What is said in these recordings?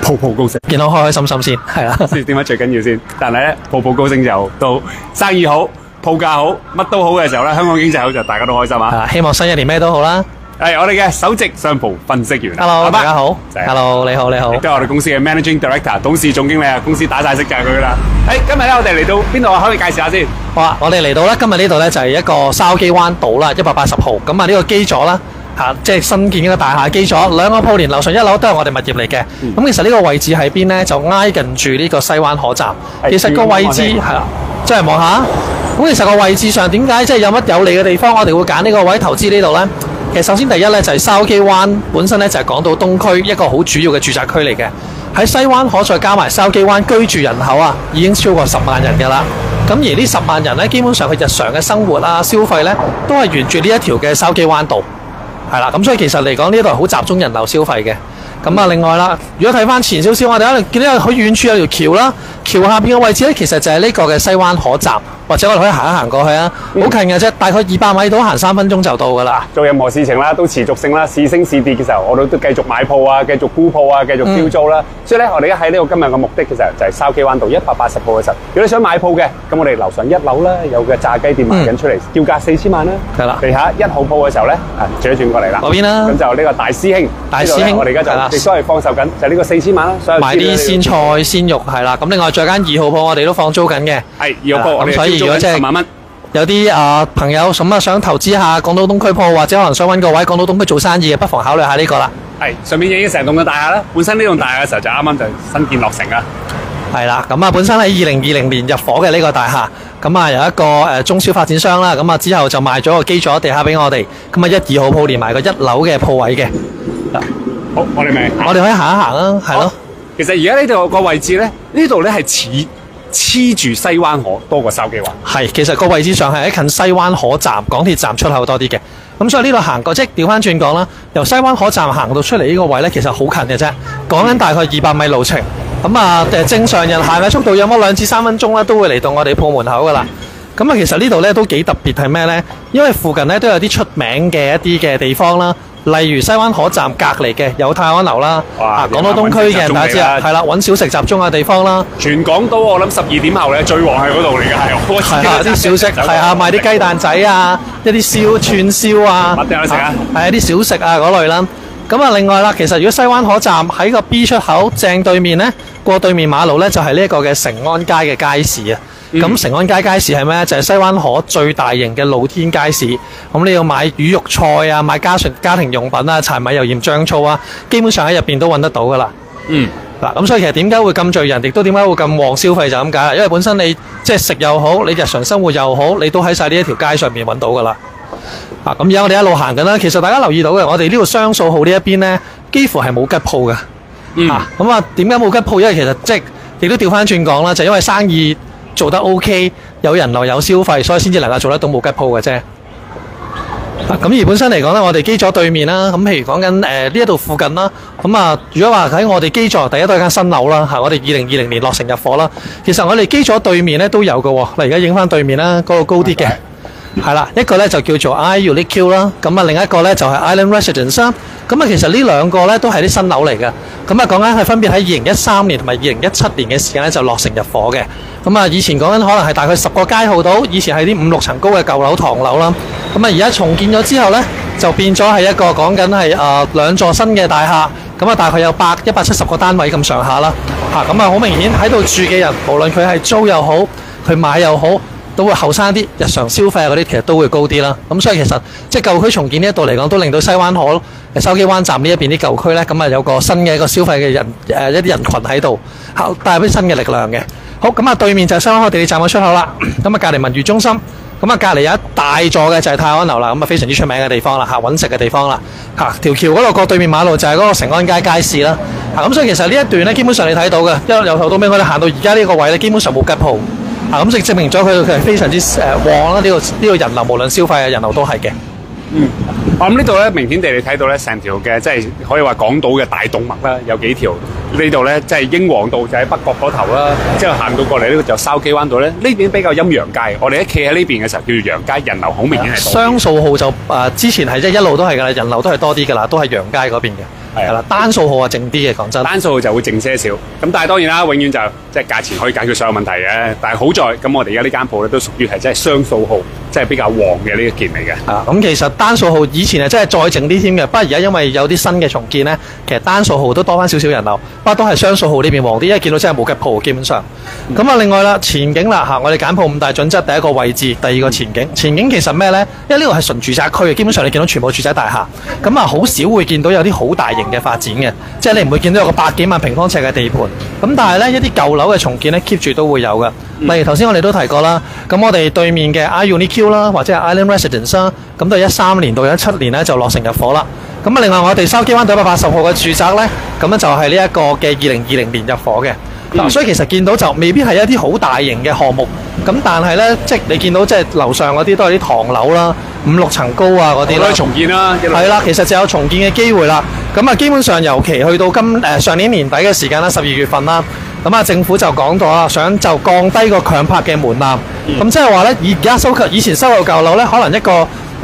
步步高升， 見到開開心心先，係啦。 先點解最緊要先？但係咧，步步高升就到生意好、鋪價好、乜都好嘅時候咧，香港經濟好就大家都開心啊！ 希望新一年咩都好啦。 係我哋嘅首席商鋪分析員。 Hello，大家好。Hello，你好，你好。 亦都係我哋公司嘅 Managing Director， 董事總經理啊，公司打晒色就係佢啦。今日咧我哋嚟到邊度啊？可以介紹下先。 好啊，我哋嚟到咧，今日呢度咧就係一個筲箕灣道啦，180號。咁啊，呢個基座啦。即係新建嘅大廈基座，兩個鋪連樓上一樓都係我哋物業嚟嘅。咁其實呢個位置喺邊呢？就挨近住呢個西灣河站。其實個位置係啦，即係望下。咁其實個位置上點解即係有乜有利嘅地方，我哋會揀呢個位投資呢度呢？其實首先第一呢，就係筲箕灣本身呢，就係港島東區一個好主要嘅住宅區嚟嘅。喺西灣河再加埋筲箕灣居住人口啊，已經超過10萬人㗎啦。咁而呢10萬人呢，基本上佢日常嘅生活啊、消費呢，都係沿住呢一條嘅筲箕灣道。係啦，咁所以其實嚟講呢度係好集中人流消費嘅。咁啊，另外啦，如果睇翻前少少，我哋可能見到好遠處有條橋啦，橋下邊嘅位置咧，其實就係呢個嘅西灣河站，或者我哋可以行一行過去啊，好近嘅啫，大概200米到，行3分鐘就到噶啦。做任何事情啦，都持續性啦，市升市跌嘅時候，我哋都繼續買鋪啊，繼續沽鋪啊，繼續標租啦。所以咧，我哋而家喺呢個今日嘅目的其實就係筲箕灣道180號嘅時候，如果你想買鋪嘅，咁我哋樓上1樓啦，有嘅炸雞店賣緊出嚟，叫價4000萬啦。係啦，地下1號鋪嘅時候咧，轉一轉過嚟啦。嗰邊啦。咁就呢個大師兄，我哋而家就亦都係放售緊，就呢個4000萬啦。買啲鮮菜鮮肉係啦。咁另外再間2號鋪我哋都放租緊嘅。係2號鋪，我哋所以如果即係10萬蚊。有啲朋友想投資下港島東區鋪，或者可能想揾個位港島東區做生意嘅，不妨考慮下呢個啦。係上面已經成棟嘅大廈啦，本身呢棟大廈嘅時候就啱啱就新建落成啦。係啦，咁啊本身喺2020年入伙嘅呢個大廈，咁啊有一個中小發展商啦，咁啊之後就賣咗個基座地下俾我哋，咁啊1、2號鋪連埋個1樓嘅鋪位嘅。好，我哋咪我哋可以行一行啦，係咯。其實而家呢度個位置咧，呢度咧係黐住西灣河多過筲箕灣。係，其實個位置上係喺近西灣河站港鐵站出口多啲嘅。咁所以呢度行過，即係調翻轉講啦，由西灣河站行到出嚟呢個位咧，其實好近嘅啫，講緊大概200米路程。咁啊，正常人行嘅速度有冇2至3分鐘咧，都會嚟到我哋鋪門口噶啦。咁啊，其實呢度咧都幾特別係咩咧？因為附近咧都有啲出名嘅一啲嘅地方啦。例如西灣河站隔離嘅有泰安樓啦，港島東區嘅人大家知啊，係啦，揾小食集中嘅地方啦。全港島我諗12點後咧最旺係嗰度嚟嘅，係啊，啲小食係啊，賣啲雞蛋仔啊，一啲串燒啊，乜都有得食啊，係啊，啲小食啊嗰類啦。咁啊，另外啦，其實如果西灣河站喺個 B 出口正對面咧，過對面馬路咧就係呢一個嘅成安街嘅街市啊。咁成安街街市係咩？就係西灣河最大型嘅露天街市。咁你要買魚肉菜啊，買家庭用品啊，柴米油鹽醬醋啊，基本上喺入邊都揾得到噶啦。嗱，咁所以其實點解會咁聚人，亦都點解會咁旺消費就咁解啦。因為本身你即係食又好，你日常生活又好，你都喺晒呢一條街上面揾到噶啦。咁而家我哋一路行緊啦，其實大家留意到嘅，我哋呢個雙數號呢一邊呢，幾乎係冇吉鋪嘅。咁啊，點解冇吉鋪？因為其實即係亦都調翻轉講啦，就因為生意做得 OK， 有人流有消費，所以先至能夠做得到冇吉鋪嘅啫。咁而本身嚟講咧，我哋基座對面啦，咁譬如講緊呢一度附近啦，咁啊，如果話喺我哋基座第一都係間新樓啦，我哋2020年落成入伙啦。其實我哋基座對面咧都有嘅喎，嗱而家影翻對面啦，嗰個高啲嘅。係啦，一個咧就叫做 I-Unique Q 啦，咁啊另一個咧就係 Island Residence 啦。咁啊其實呢兩個咧都係啲新樓嚟嘅。咁啊講緊係分別喺2013年同埋2017年嘅時間咧就落成入伙嘅。咁啊以前講緊可能係大概10個街號到，以前係啲5、6層高嘅舊樓唐樓啦。咁啊而家重建咗之後咧，就變咗係一個講緊係2座新嘅大廈。咁啊大概有170個單位咁上下啦。咁啊好明顯喺度住嘅人，無論佢係租又好，佢買又好，都會後生啲，日常消費嗰啲其實都會高啲啦。咁所以其實即係舊區重建呢一度嚟講，都令到西灣河筲箕灣站呢一邊啲舊區咧，咁啊有個新嘅一個消費嘅人一啲人群喺度，帶入啲新嘅力量嘅。好，咁啊對面就係西灣河地鐵站嘅出口啦。咁啊隔離文娛中心，咁啊隔離有一大座嘅就係泰安樓啦。咁啊非常之出名嘅地方啦，揾食嘅地方啦。條橋嗰度過對面馬路就係嗰個成安街街市啦。咁所以其實呢一段咧，基本上你睇到嘅，由頭到尾我哋行到而家呢個位咧，基本上冇吉鋪。咁即係證明咗佢係非常之旺啦！呢個人流無論消費啊人流都係嘅。我諗呢度咧明顯地你睇到咧成條嘅即係可以話港島嘅大動脈啦，有幾條呢度咧即係英皇道就喺北角嗰頭啦，之後行到過嚟呢個就筲箕灣道咧，呢邊比較陰陽街。我哋一企喺呢邊嘅時候叫做陽街，人流好明顯係多。雙數號就之前係即係一路都係㗎啦，人流都係多啲㗎啦，都係陽街嗰邊嘅。 係啦，單數號啊靜啲嘅，講真。 單數號就會靜些少。咁但係當然啦，永遠就即係價錢可以解決所有問題嘅。但係好在咁，我哋而家呢間鋪咧都屬於係即係雙數號，即係比較旺嘅呢一件嚟嘅。 咁其實單數號以前係真係再靜啲添嘅，不過而家因為有啲新嘅重建咧，其實單數號都多翻少少人流，不過都係雙數號呢邊旺啲，因為見到真係冇吉鋪基本上。咁另外啦，前景啦我哋揀鋪5大準則，第一個位置，第二個前景。前景其實咩咧？因為呢個係純住宅區嘅，基本上你見到全部住宅大廈，咁好少會見到有啲好大型嘅發展嘅，即係你唔會見到有個百幾萬平方尺嘅地盤。咁但係咧一啲舊樓嘅重建咧 keep 住都會有嘅。例如頭先我哋都提過啦，咁我哋對面嘅 iUNIQ 啦，或者係 Island Residence 啦，咁都係13年到17年咧就落成入伙啦。咁另外我哋筲箕灣道180號嘅住宅咧，咁就係呢一個嘅2020年入伙嘅。所以其實見到就未必係一啲好大型嘅項目，咁但係咧，即係你見到即係樓上嗰啲都係啲唐樓啦，5-6層高啊嗰啲啦， 重建啦， 係啦，其實就有重建嘅機會啦。咁基本上尤其去到上年年底嘅時間啦，12月份啦，咁政府就講咗啦，想就降低個強拍嘅門檻。咁即係話咧，而家以前收購舊樓咧，可能一個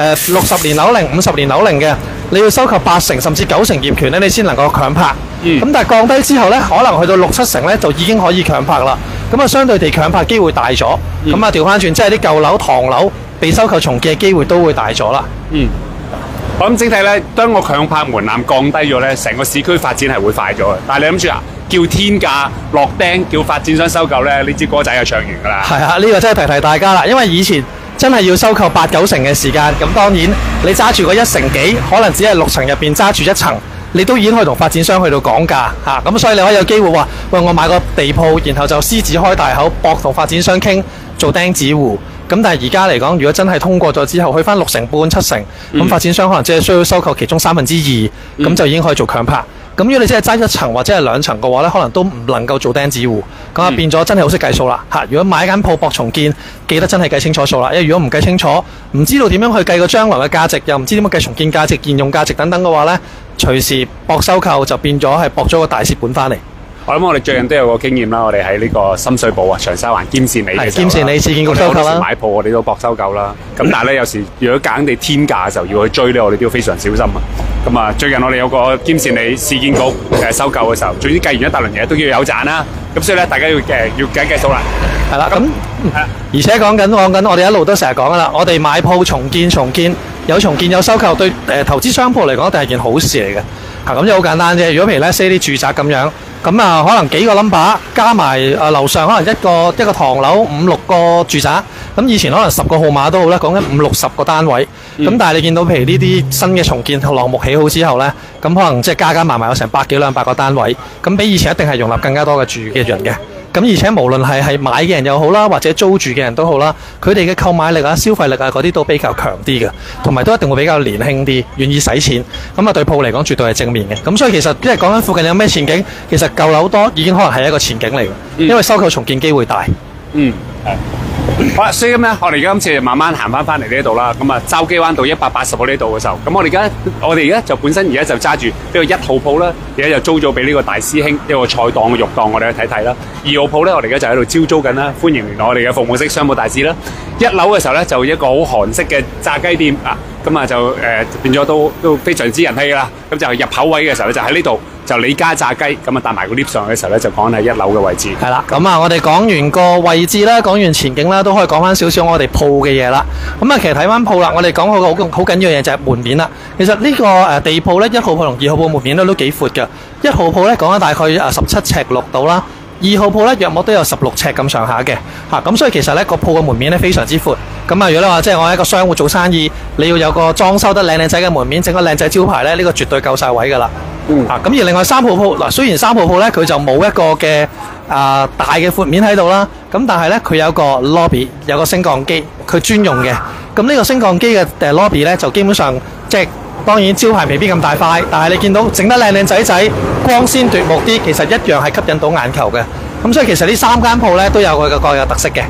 60年樓齡、50年樓齡嘅，你要收購80%甚至90%業權咧，你先能夠強拍。咁但係降低之後咧，可能去到6-7成咧，就已經可以強拍啦。咁相對地強拍機會大咗。咁調翻轉，即係啲舊樓、唐樓被收購重建嘅機會都會大咗啦。 我諗整體咧，當個強拍門檻降低咗咧，成個市區發展係會快咗嘅。但係你諗住叫天價落釘，叫發展商收購咧，呢支歌仔就唱完㗎啦。 係啊，呢個真係提大家啦，因為以前真係要收購8-9成嘅時間，咁當然你揸住個1成幾，可能只係6層入邊揸住1層。你都已經可以同發展商去到講價嚇，咁所以你可以有機會話，喂，我買個地鋪，然後就獅子開大口，搏同發展商傾做釘子戶。咁但係而家嚟講，如果真係通過咗之後，去翻6成半、7成，咁發展商可能只係需要收購其中2/3，咁就已經可以做強拍。咁如果你真係揸1層或者係2層嘅話咧，可能都唔能夠做釘子戶，咁變咗真係好識計數啦嚇。如果買間鋪搏重建，記得真係計清楚數啦，因為如果唔計清楚，唔知道點樣去計個將來嘅價值，又唔知點樣計重建價值、現用價值等等嘅話咧，隨時搏收購就變咗係搏咗個大蝕本翻嚟。 我諗我哋最近都有個經驗啦，我哋喺呢個深水埗長沙灣兼善里嘅時候， 兼善里市建局收購啦。 買鋪我哋都搏收購啦。咁但係咧有時如果夾硬地天價嘅時候要去追咧，我哋都要非常小心啊。咁最近我哋有個兼善里市建局收購嘅時候，總之計完一大輪嘢都要有賺啦。咁所以咧大家要計數啦。 係啦，而且講緊我哋一路都成日講噶啦，我哋買鋪重建有重建有收購，對投資商鋪嚟講，一定係件好事嚟嘅。咁就好簡單啫。如果譬如咧 say 啲住宅咁樣，咁可能幾個 number 加埋樓上可能一個唐樓5-6個住宅，咁以前可能10個號碼都好啦，講緊50-60個單位。咁但係你見到譬如呢啲新嘅重建項目起好之後咧，咁可能即係加埋有成100幾200個單位，咁比以前一定係容納更加多嘅住嘅人嘅。咁而且無論係買嘅人又好啦，或者租住嘅人都好啦，佢哋嘅購買力啊、消費力啊嗰啲都比較強啲嘅，同埋都一定會比較年輕啲，願意使錢。咁對鋪嚟講絕對係正面嘅。咁所以其實即係講緊附近有咩前景，其實舊樓多已經可能係一個前景嚟嘅，因為收購重建機會大。 好啦，所以咁咧，我哋而家今次慢慢行翻嚟呢度啦。咁筲箕灣道180號呢度嘅時候，咁我哋而家就本身而家就揸住呢個1號鋪啦，而家就租咗俾呢個大師兄一個菜檔嘅肉檔，我哋去睇睇啦。2號鋪咧，我哋而家就喺度招租緊啦，歡迎聯絡我哋嘅服務式商務大使啦。1樓嘅時候咧，就一個好韓式嘅炸雞店啊，咁就變咗都非常之人氣啦。咁就入口位嘅時候咧，就喺呢度。就李家炸雞，咁帶埋個 lift 上嘅時候咧，就講喺1樓嘅位置。係啦， 咁我哋講完個位置啦，講完前景啦，都可以講翻少少我哋鋪嘅嘢啦。咁其實睇翻鋪啦，我哋講好緊要嘅嘢就係門面啦。其實呢個地鋪咧，1號鋪同2號鋪門面都幾闊嘅。1號鋪咧講緊大概17尺6度啦。2號鋪咧約莫都有16尺咁上下嘅，咁所以其實咧個鋪嘅門面咧非常之闊。咁如果你話即係我係一個商戶做生意，你要有個裝修得靚仔嘅門面，整個靚仔招牌咧，呢個絕對夠晒位噶啦。咁而另外3號鋪嗱，雖然3號鋪咧佢就冇一個嘅大嘅闊面喺度啦，咁但係咧佢有個 lobby， 有個升降機，佢專用嘅。咁呢個升降機嘅lobby 咧就基本上即係。當然招牌未必咁大塊，但係你見到整得靚仔，光鮮奪目啲，其實一樣係吸引到眼球嘅。咁所以其實呢3間鋪咧都有佢嘅各有特色嘅。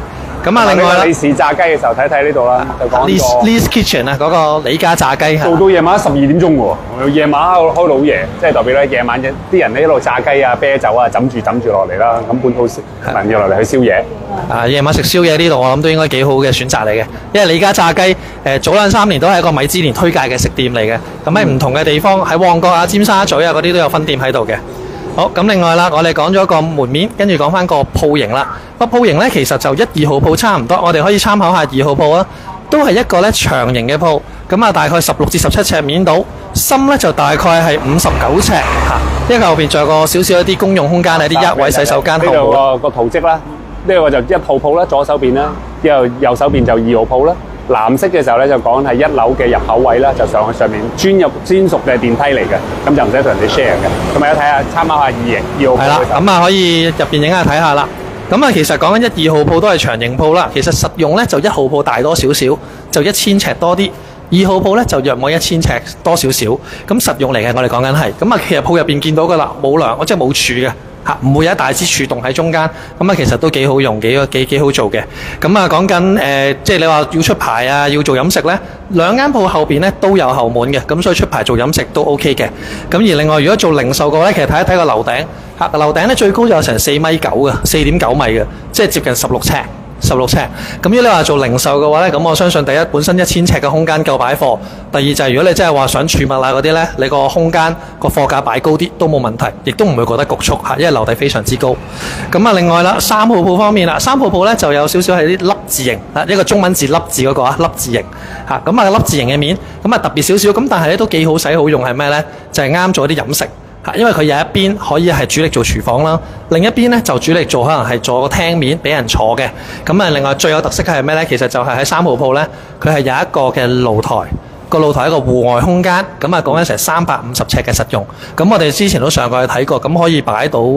咁啊，另外啦李氏炸雞嘅時候睇睇呢度啦，就講 Lee's Kitchen 啊，嗰個李家炸雞做到夜晚12點鐘喎，夜晚開到好夜，即係代表咧夜晚啲人喺一路炸雞啊、啤酒啊，枕住落嚟啦，咁本土人要落嚟去宵夜。 夜晚食宵夜呢度，我諗都應該幾好嘅選擇嚟嘅，因為李家炸雞早2-3年都係一個米芝蓮推介嘅食店嚟嘅，咁喺唔同嘅地方喺旺角啊、尖沙咀啊嗰啲都有分店喺度嘅。好，咁另外啦，我哋講咗個門面，跟住講翻個鋪型啦。個鋪型咧其實就1、2號鋪差唔多，我哋可以參考下2號鋪啊，都係一個咧長型嘅鋪，咁啊大概16至17尺面到，深咧就大概係59尺嚇，因為後邊仲有個少少一啲公用空間咧，啲一位洗手間後呢度個圖則啦，呢個就1號鋪啦，左手邊啦，之後右手邊就2號鋪啦。藍色嘅時候咧就講係1樓嘅入口位啦，就上去上面專屬嘅電梯嚟嘅，咁就唔使同人哋 share 嘅。咁啊，睇下參考下2號鋪。係啦， 咁啊可以入邊影下睇下啦。咁啊，其實講緊1、2號鋪都係長型鋪啦。其實實用咧就1號鋪大多少少，就1000尺多啲。2號鋪咧就約莫1000尺多少少。咁實用嚟嘅，我哋講緊係。咁啊，其實鋪入邊見到噶啦，冇梁，即係冇柱嘅。唔會有一大支柱洞喺中間，咁啊其實都幾好用，幾好做嘅。咁啊講緊即係你話要出牌啊，要做飲食咧，兩間鋪後邊咧都有後門嘅，咁所以出牌做飲食都 OK 嘅。咁而另外如果做零售嘅話咧，其實睇一睇個樓頂，樓頂咧最高有成4.9米嘅，4.9米嘅，即係接近16尺。16尺，咁如果你話做零售嘅話咧，咁我相信第一本身1000尺嘅空間夠擺貨，第二就係如果你真係話想儲物啊嗰啲咧，你個空間個貨架擺高啲都冇問題，亦都唔會覺得局促嚇，因為樓底非常之高。咁啊，另外啦，3號鋪方面啦，3號鋪咧就有少少係啲粒字形啊，一個中文字粒字嗰個啊，粒字形嚇，咁啊粒字形嘅面，咁啊特別少少，咁但係咧都幾好使好用係咩咧？就係啱做啲飲食。因為佢有一邊可以係主力做廚房啦，另一邊咧就主力做可能係做個廳面俾人坐嘅。咁啊，另外最有特色係咩咧？其實就係喺3號鋪咧，佢係有一個嘅露台，個露台係一個戶外空間。咁啊，講緊成350尺嘅實用。咁我哋之前都上過去睇過，咁可以擺到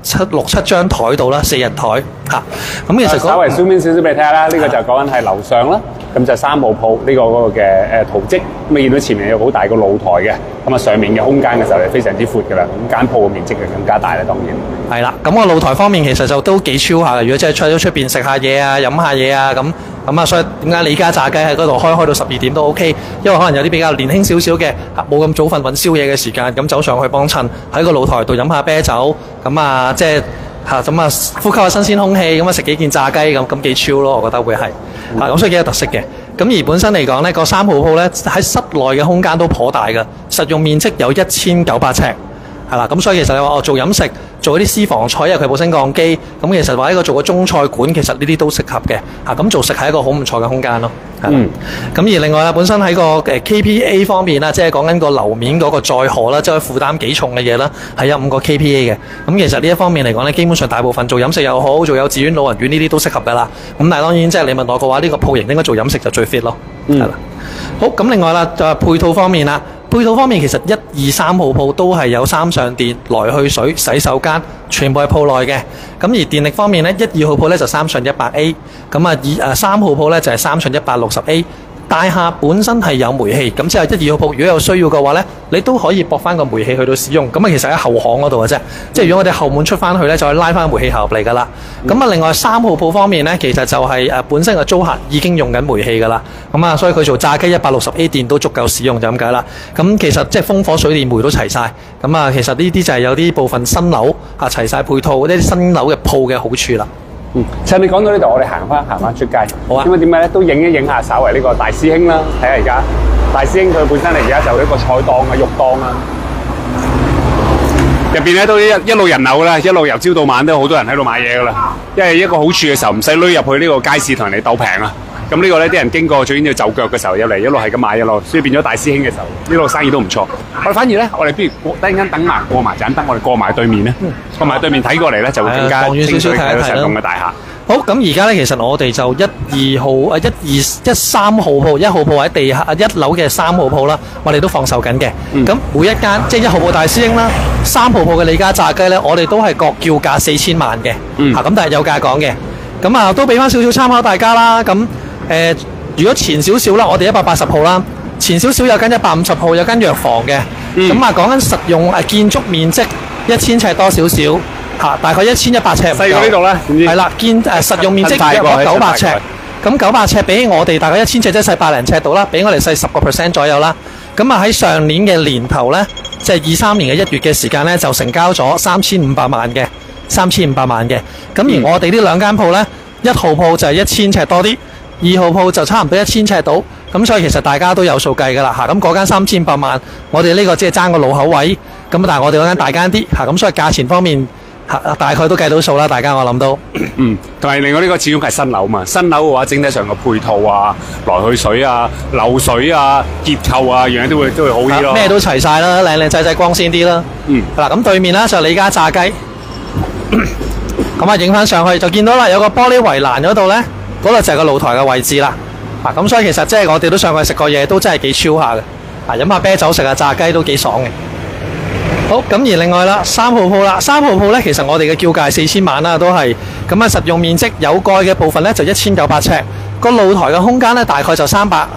6、7張台度啦，4人台嚇。咁其實稍微 zoom in 少少俾你睇下啦，呢個就講緊係樓上啦。咁就3號鋪呢個嗰個嘅圖則，咁你見到前面有好大個露台嘅，咁啊上面嘅空間嘅時候係非常之闊㗎啦，咁間鋪嘅面積就更加大啦，當然。係啦，咁個露台方面其實就都幾超下嘅，如果真係出咗出邊食下嘢啊、飲下嘢啊咁啊，所以點解李家炸雞喺嗰度開到12點都 OK， 因為可能有啲比較年輕少少嘅，冇咁早瞓揾宵夜嘅時間，咁走上去幫襯喺個露台度飲下啤酒，咁啊即係。咁啊，呼吸下新鮮空氣，咁啊食幾件炸雞咁幾超咯，我覺得會係咁所以幾有特色嘅。咁而本身嚟講呢個3號鋪呢，喺室內嘅空間都頗大嘅，實用面積有1900尺，係啦。咁所以其實你話我做飲食，做啲私房菜，因為佢有部升降機，咁其實話呢個做個中菜館，其實呢啲都適合嘅。咁做食係一個好唔錯嘅空間咯。咁而另外啦，本身喺個KPA 方面啦，即係講緊個樓面嗰個載荷啦，即係負擔幾重嘅嘢啦，係有5個 KPA 嘅。咁其實呢一方面嚟講咧，基本上大部分做飲食又好，做幼稚園、老人院呢啲都適合噶啦。咁但係當然即係你問我嘅話，呢個鋪型應該做飲食就最 fit 咯。係啦。好，咁另外啦，就係配套方面啦。配套方面其實1、2、3號鋪都係有3上電、來去水、洗手間，全部係鋪內嘅。咁而電力方面咧，1、2號鋪咧就3上 100A， 咁啊3號鋪咧就係3上 160A。大廈本身係有煤氣，咁之後1、2號鋪如果有需要嘅話咧，你都可以駁翻個煤氣去到使用。咁啊其實喺後巷嗰度嘅啫，即係如果我哋後門出翻去咧，就可以拉翻煤氣喉入嚟噶啦。咁啊另外3號鋪方面咧，其實就係本身嘅租客已經用緊煤氣噶啦，咁啊所以佢做炸雞160A 電都足夠使用就咁解啦。咁其實即係風火水電煤都齊晒。咁啊其實呢啲就係有啲部分新樓齊晒配套，呢啲新樓嘅鋪嘅好處啦。 趁你講到呢度，我哋行翻出街。好啊。因為點解咧？都影一影下，稍為呢個大師兄啦。睇下而家大師兄佢本身嚟，而家就呢個菜檔啊、肉檔啊，入邊咧都一路人流啦，一路由朝到晚都有好多人喺度買嘢噶啦。因為一個好處嘅時候，唔使攆入去呢個街市同人哋鬥平啊。咁呢個咧啲人經過最緊要就腳嘅時候入嚟，一路係咁買一路，所以變咗大師兄嘅時候，呢路生意都唔錯。我哋反而咧，我哋不如突然間等埋過埋盞燈，我哋過埋對面咧，過埋對面睇過嚟咧，就會更加清楚睇到成棟嘅大廈。 好，咁而家咧，其實我哋就1、2號啊、3號鋪，1號鋪喺地下1樓嘅3號鋪啦，我哋都放售緊嘅。咁每一間即係1號鋪大師兄啦，3號鋪嘅李家炸雞咧，我哋都係各叫價4000萬嘅。咁但係有價講嘅。咁啊，都俾翻少少參考大家啦。咁如果前少少啦，我哋180號啦，前少少有間150號，有間藥房嘅。咁啊，講緊實用建築面積1000尺多少少。 大概1100尺。 細過呢度啦， 係啦，實用面積約莫900尺。咁900尺比起我哋大概1000尺，即係細百零尺度啦，比我哋細10% 左右啦。咁啊喺上年嘅年頭呢，即係23年嘅1月嘅時間呢，就成交咗3500萬嘅，3500萬嘅。咁而我哋呢兩間鋪呢，1號鋪就係1000尺多啲，2號鋪就差唔多1000尺到。咁所以其實大家都有數計㗎啦嚇。咁嗰間3500萬，我哋呢個即係爭個路口位。咁但係我哋嗰間大間啲嚇，咁所以價錢方面大概都計到數啦。大家我諗到。 同埋另外呢個始終係新樓嘛，新樓嘅話整體上個配套啊、來去水啊、漏水啊、結構啊，樣樣都會好啲咯。 咩都齊晒啦，靚靚仔仔光鮮啲啦。嗱咁對面啦就李家炸雞。咁啊影翻上去就見到啦，有個玻璃圍欄嗰度呢，嗰度就係個露台嘅位置啦。咁所以其實即係我哋都上去食過嘢，都真係幾超下嘅。飲下啤酒食下炸雞都幾爽嘅。好，咁而另外啦，3號鋪啦，3號鋪呢，其實我哋嘅叫價係4000萬啦，都係咁啊。實用面積有蓋嘅部分呢，就1900尺，個露台嘅空間呢，大概就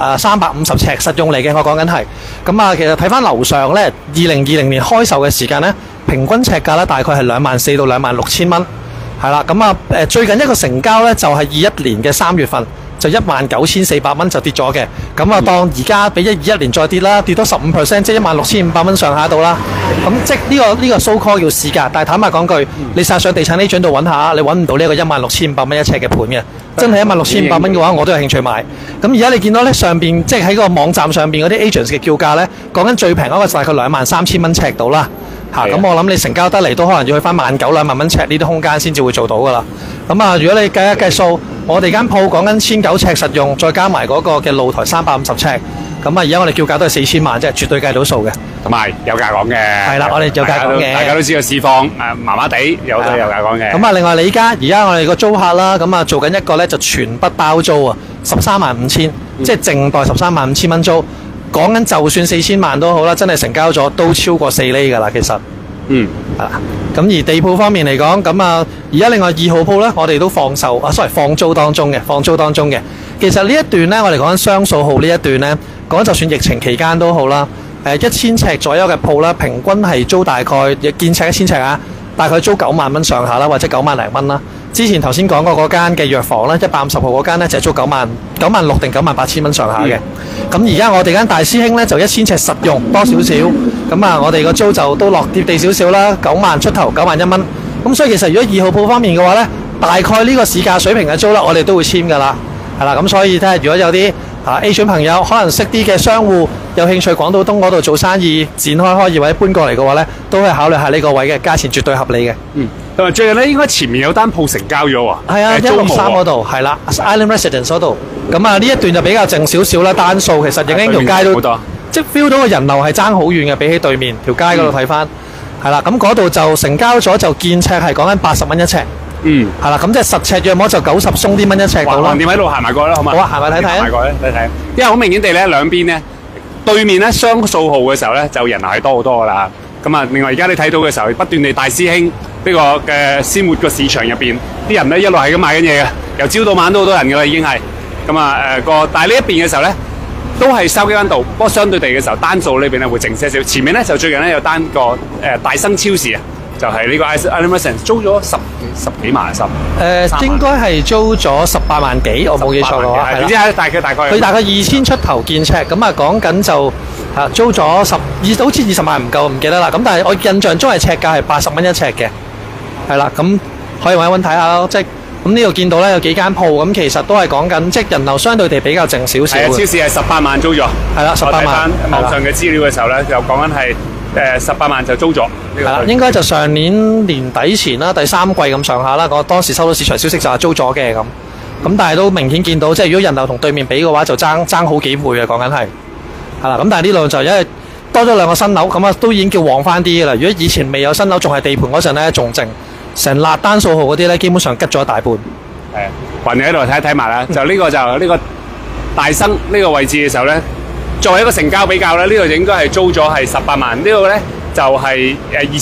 350尺實用嚟嘅。我講緊係咁啊。其實睇翻樓上呢，2020年開售嘅時間呢，平均尺價呢，大概係24000到26000蚊，係啦。咁啊最近一個成交呢，就係21年嘅3月份。就19400蚊就跌咗嘅，咁啊當而家比21年再跌啦，跌多15%，即係16500蚊上下度啦。咁即係呢個 so call 叫市價，但係坦白講句，你殺上地產呢張度揾下，你揾唔到呢個16500蚊一尺嘅盤嘅，真係16500蚊嘅話，我都有興趣買。咁而家你見到呢上邊即係喺個網站上邊嗰啲 agents 嘅叫價呢，講緊最平嗰個大概23000蚊尺到啦。咁我諗你成交得嚟都可能要去翻19000、20000蚊尺呢啲空間先至會做到噶啦。咁啊，如果你計一計數，我哋間鋪講緊1900尺實用，再加埋嗰個嘅露台350尺，咁啊而家我哋叫價都係4000萬，即係絕對計到數嘅。 同埋有價講嘅。係啦，我哋有價講嘅。 大家都知道市況麻麻地，有價講嘅。 咁啊，另外你而家我哋個租客啦，咁啊做緊一個咧就全筆包租啊，135,000，即係淨袋135,000蚊租。講緊就算4000萬都好啦，真係成交咗都超過4厘㗎啦，其實。咁而地鋪方面嚟講，咁啊，而家另外2號鋪呢，我哋都放租當中嘅。其實呢一段呢，我哋講緊雙數號呢一段呢，講就算疫情期間都好啦，1000尺左右嘅鋪啦，平均係租大概見尺1000尺啊，大概租9萬蚊上下啦，或者9萬零蚊啦。之前頭先講過嗰間嘅藥房咧，150號嗰間咧就係租9萬6定98000蚊上下嘅。咁而家我哋間大師兄咧就1000尺實用多少少，咁啊我哋個租就都落貼地少少啦，9萬出頭9萬1蚊。咁所以其實如果2號鋪方面嘅話咧，大概呢個市價水平嘅租啦，我哋都會簽㗎啦，係啦。咁所以睇下如果有啲agent 朋友可能識啲嘅商戶有興趣廣島東嗰度做生意，展開開業或者搬過嚟嘅話咧，都可以考慮下呢個位嘅價錢絕對合理嘅。 同埋最近咧，應該前面有單鋪成交咗喎。 係啊，163嗰度係啦 ，Island Residence 嗰度。咁啊，呢一段就比較靜少少啦，單數其實影影條街都即係 feel 到個人流係爭好遠嘅，比起對面條街嗰度睇翻。係啦，咁嗰度就成交咗，就見尺係講緊80蚊一尺。係啦，咁即係實尺約摸就90鬆啲蚊一尺到啦。 橫掂喺度行埋過啦，好嘛？ 好啊，行埋睇睇啊。 行埋過咧，睇睇。因為好明顯地咧，兩邊咧對面咧雙數號嘅時候咧，就人流係多好多噶啦。咁啊，另外而家你睇到嘅時候，不斷地大師兄呢個嘅鮮活個市場入邊，啲人咧一路係咁買緊嘢嘅，由朝到晚都好多人噶啦，已經係咁啊但係呢一邊嘅時候咧，都係筲箕灣道，不過相對地嘅時候，單數呢邊咧會靜些少。前面咧就最近咧有單個大生超市啊，就係呢個 Island Residence 租咗十幾萬應該係租咗18萬幾，我冇記錯嘅話。 係啦，大概佢大概2000出頭見尺，咁啊講緊就租咗好似20萬唔夠，唔記得啦。咁但係我印象中係尺價係80蚊一尺嘅，係啦。咁可以揾一揾睇下咯。即係咁呢度見到咧有幾間鋪，咁其實都係講緊即係人流相對地比較靜少少。係啊，超市係18萬租咗。係啦，18萬。我睇翻網上嘅資料嘅時候咧，就講緊係18萬就租咗。係啦，應該就上年年底前啦，第3季咁上下啦。我當時收到市場消息就係租咗嘅咁。咁但係都明顯見到，即係如果人流同對面比嘅話，就爭好幾倍嘅，講緊係。係啦，咁但係呢度就因為多咗2個新樓，咁啊都已經叫旺翻啲嘅啦。如果以前未有新樓，仲係地盤嗰陣咧，仲靜，成辣單數號嗰啲咧，基本上吉咗一大半。係，雲你喺度睇一睇埋啦。就呢個大生呢個位置嘅時候咧，作為一個成交比較咧，呢度應該係租咗係18萬，呢個咧就係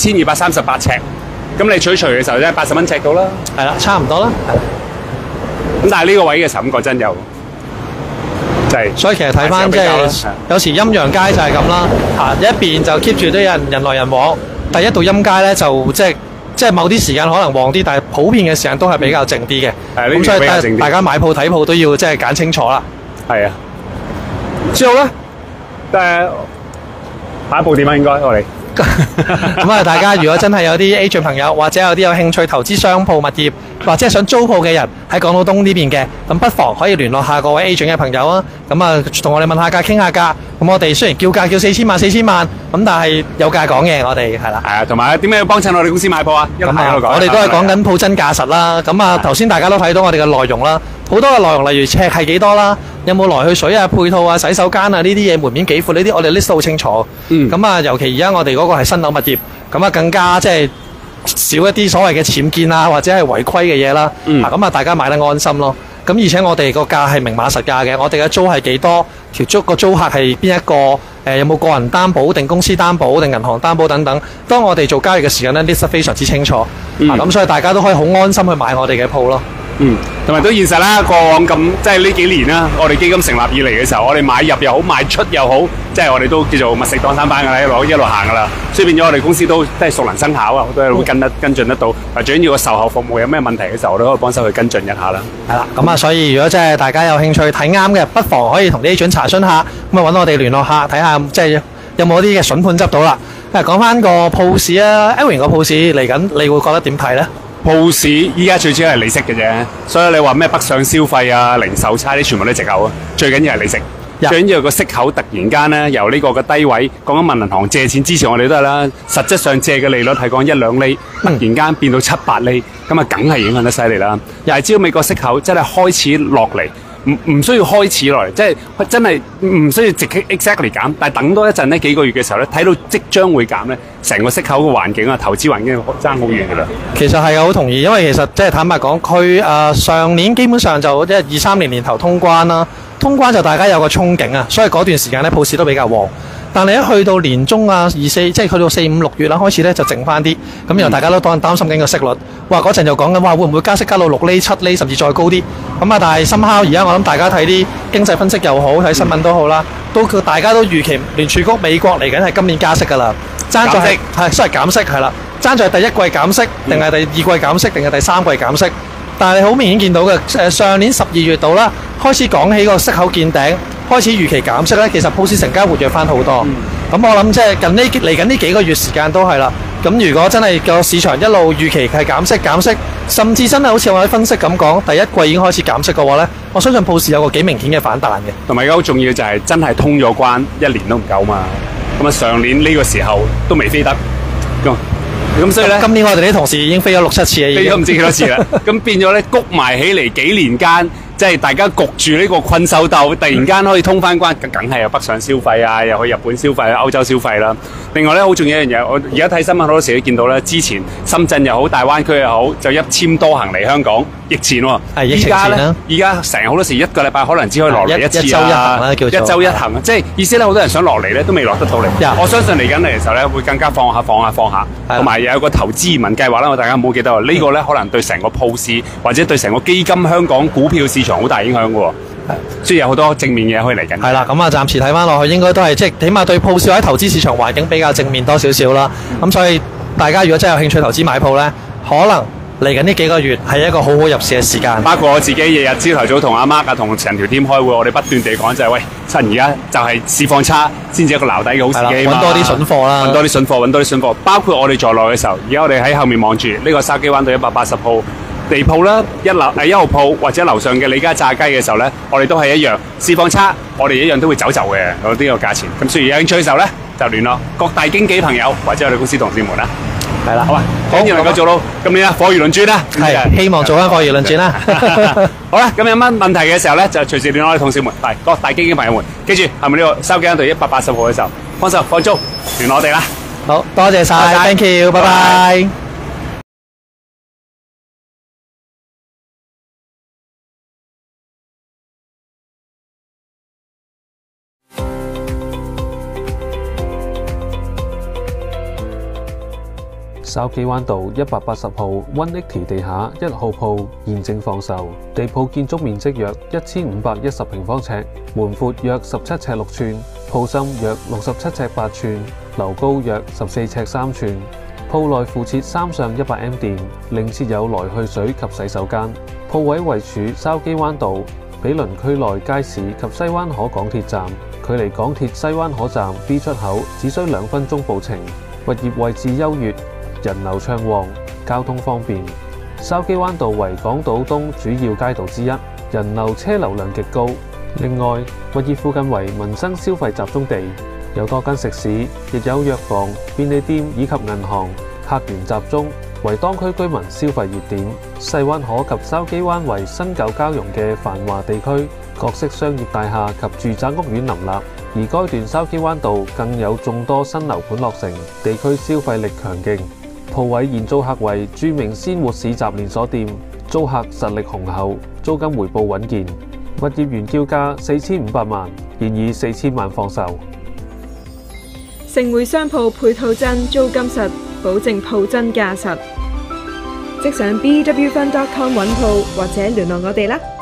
2238尺。咁你取除嘅時候咧，80蚊尺到啦。係啦，差唔多啦。咁但係呢個位嘅時候，咁講真有。所以其實睇翻即係有時陰陽街就係咁啦，一邊就 keep 住都有人來人往，第一道陰街咧就即係即係某啲時間可能旺啲，但係普遍嘅時間都係比較靜啲嘅。 係咁所以比較靜啲大家買鋪睇鋪都要即係揀清楚啦。 係啊。之後咧，下一步點啊？應該我哋。 咁啊，大家如果真係有啲 agent 朋友，或者有啲有興趣投資商鋪物業，或者係想租鋪嘅人喺港島東呢邊嘅，咁不妨可以聯絡下各位 agent 嘅朋友啊。咁啊，同我哋問下價，傾下價。咁我哋雖然叫價叫4000萬，咁但係有價講嘅，我哋係啦。 係啊，同埋點解要幫襯我哋公司買鋪啊？一路咁啊， 講我哋都係講緊鋪真價實啦。咁啊，頭先大家都睇到我哋嘅內容啦，好多嘅內容，例如尺係幾多啦，有冇來去水啊、配套啊、洗手間啊呢啲嘢，門面幾闊呢啲，我哋 list 得好清楚。咁啊，尤其而家我哋嗰個係新樓物業，咁啊更加即係少一啲所謂嘅僭建啊，或者係違規嘅嘢啦。咁啊，大家買得安心咯。咁而且我哋個價係明碼實價嘅，我哋嘅租係幾多，個租客係邊一個，有冇個人擔保定公司擔保定銀行擔保等等。當我哋做交易嘅時間呢 list 得非常之清楚。咁所以大家都可以好安心去買我哋嘅鋪咯。 同埋都現實啦，過往咁即係呢幾年啦，我哋基金成立以嚟嘅時候，我哋買入又好，賣出又好，即係我哋都叫做密食當三班噶啦，一路行噶啦，所以變咗我哋公司都係熟能生巧啊，好多嘢會跟進得到。最緊要個售後服務有咩問題嘅時候，我哋都可以幫手去跟進一下啦。 係啦，咁啊，所以如果真係大家有興趣睇啱嘅，不妨可以同啲 agent查詢下，咁啊揾我哋聯絡下，睇下即係有冇啲嘅筍盤執到啦。講翻個鋪市啊 ，Edwin 個鋪市嚟緊，你會覺得點睇咧？ 鋪市依家最主要係利息嘅啫，所以你話咩北上消費啊、零售差啲，全部都係藉口啊。最緊要係利息，最緊要個息口突然間咧由呢個嘅低位，講緊問銀行借錢之前我哋都係啦，實質上借嘅利率係講1-2厘，突然間變到7-8厘，咁啊梗係影響得犀利啦。又係只要美國息口真係開始落嚟。唔需要開始落嚟，即係真係唔需要直擊 exactly 減，但係等多一陣呢幾個月嘅時候咧，睇到即將會減咧，成個息口嘅環境啊、投資環境爭好遠㗎啦。 其實係好同意，因為其實即係坦白講，佢上年基本上就即係23年年頭通關啦，通關就大家有個憧憬啊，所以嗰段時間咧鋪市都比較旺。但係一去到年中啊、24即係去到4、5、6月啦，開始咧就靜翻啲，咁然後大家都擔心緊個息率，哇嗰陣就講緊哇會唔會加息加到6厘、7厘甚至再高啲，咁啊但係深烤而家我諗大家睇啲經濟分析又好，睇新聞都好啦，大家都預期聯儲局美國嚟緊係今年加息㗎啦，爭在係雖然減息係啦，爭在第一季減息定係第二季減息定係第三季減息。但係你好明顯見到嘅，上年12月度啦，開始講起個息口見頂，開始預期減息咧，其實鋪市成交活躍翻好多。咁我諗即係嚟緊呢幾個月時間都係啦。咁如果真係個市場一路預期係減息，甚至真係好似我哋分析咁講，第一季已經開始減息嘅話咧，我相信鋪市有個幾明顯嘅反彈嘅。 同埋而家好重要就係真係通咗關，1年都唔夠嘛。咁啊上年呢個時候都未飛得。咁所以咧， 今年我哋啲同事已經飛咗6、7次啦， 飛咗唔知幾多次啦。咁變咗咧，谷埋起嚟幾年間，即係大家焗住呢個困獸鬥，突然間可以通翻關，梗係有北上消費啊，又去日本消費、歐洲消費啦。另外咧，好重要一樣嘢，我而家睇新聞好多時都見到咧，之前深圳又好，大灣區又好，就一簽多行嚟香港，疫前喎。 係疫情前啦。 而家成日好多時一個禮拜可能只可以落嚟一次啊， 一週一行啦，叫做一週一行啊，即係意思咧，好多人想落嚟咧，都未落得到嚟。我相信嚟緊嚟嘅時候咧，會更加放下，同埋有個投資移民計劃啦。我大家唔好記得喎，呢個咧可能對成個鋪市或者對成個基金香港股票市場好大影響嘅喎。所以有好多正面嘢可以嚟緊。係啦，咁啊暫時睇翻落去，應該都係即係起碼對鋪市或者投資市場環境比較正面多少少啦。咁所以大家如果真係有興趣投資買鋪咧，可能嚟緊呢幾個月係一個好好入市嘅時間。 包括我自己日日朝頭早同阿 Mark 啊同成條 team 開會，我哋不斷地講就係喂，趁而家就係市況差先至一個撈底嘅好時機嘛。 揾多啲筍貨啦， 揾多啲筍貨。包括我哋在內嘅時候，而家我哋喺後面望住呢個筲箕灣道180號。地鋪啦，一號鋪或者樓上嘅李家炸雞嘅時候咧，我哋都係一樣，市況差，我哋一樣都會走嘅，嗰啲個價錢。咁所以有興趣嘅時候咧，就聯絡各大經紀朋友或者我哋公司同事們啦。係啦，好啊，當然能夠做到今年貨如輪轉啦。 係，希望做翻貨如輪轉啦。 好啦，咁有乜問題嘅時候咧，就隨時聯絡我哋同事們，係各大經紀朋友們。記住，係咪呢個筲箕灣道180號嘅時候，放手放租聯絡我哋啦。 好多謝晒 ，thank you，拜拜。 筲箕灣道180號180地下1號鋪現正放售，地鋪建築面積約1510平方尺，門闊約17尺6寸，鋪深約67尺8寸，樓高約14尺3寸。 鋪內附設3相 100M 電，另設有來去水及洗手間。鋪位位處筲箕灣道，毗鄰區內街市及西灣河港鐵站，距離港鐵西灣河站 B 出口只需2分鐘步程。物業位置優越，人流暢旺，交通方便。筲箕灣道為港島東主要街道之一，人流車流量極高。另外，物業附近為民生消費集中地，有多間食肆，亦有藥房、便利店以及銀行，客源集中，為當區居民消費熱點。西灣河及筲箕灣為新舊交融嘅繁華地區，各式商業大廈及住宅屋苑林立。而該段筲箕灣道更有眾多新樓盤落成，地區消費力強勁。鋪位現租客為著名鮮活市集連鎖店，租客實力雄厚，租金回報穩健。物業原叫價4500萬，現以4000萬放售。 盛匯商鋪配套真，租金實，保證鋪真價實。即上bwfund.com 揾鋪或者聯絡我哋啦。